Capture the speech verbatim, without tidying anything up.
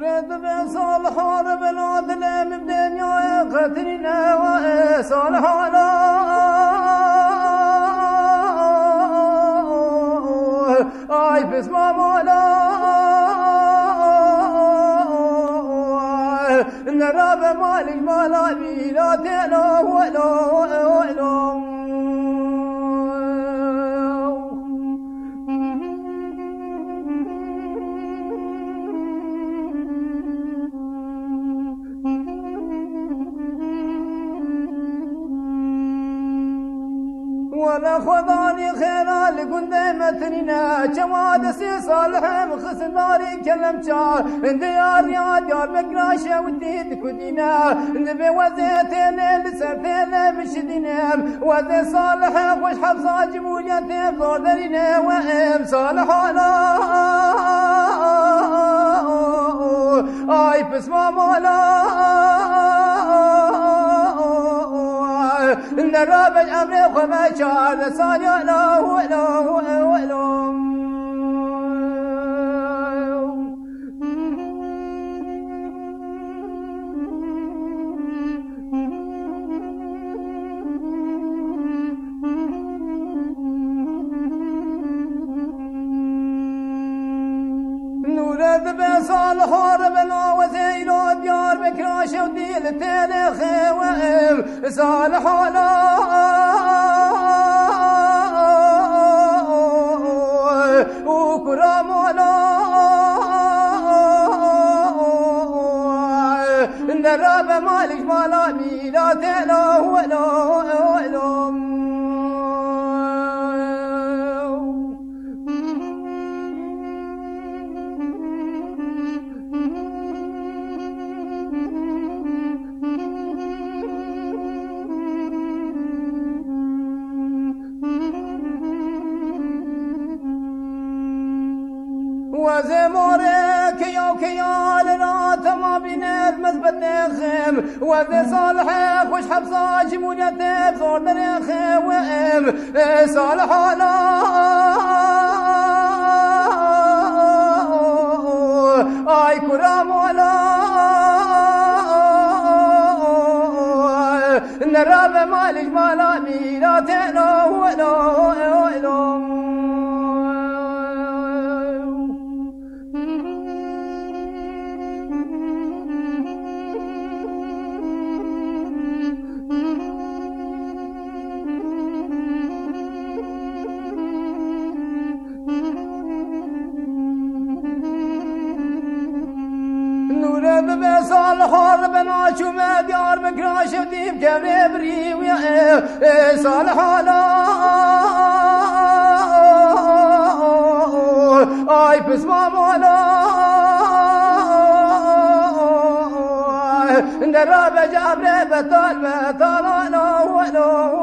نورد بصالح بلاد لم بدنيا قتلنا وصالح على اي بسم مالا نراب مالك مالا بلا تلا ولا ولا ولا خذاني خيرا لقند متنينا جماد سي صالح مخسن داري كلم شار ديار يا ديار بقراشه وديت كدينا نبي وزيتين لسرتين مشدينا وزي صالح وش حفصه جموليتين زور درينا وام صالح على اي بسمه مولا نراب الأمر وما شاء صالح لا ولا ولا نورد بصالح ربنا وزينو ديار بكراش وديل تاريخ وام صالح على وكرام على نراب مالك مالا ميلا تلا ولا ولا وزمورك يا كيال رات ما بينات مثبت نخم وذي صالح وش حبصة جمونية زور دريخ وام صالح على اي كرام على نراب مالك مالا ميلا تلا ولا ولا نورد بصالح ربنا شو ما ديار بكراش وديب كبري ويا صالح على اي بسمه مولا نراب جابر بطال بطال ولا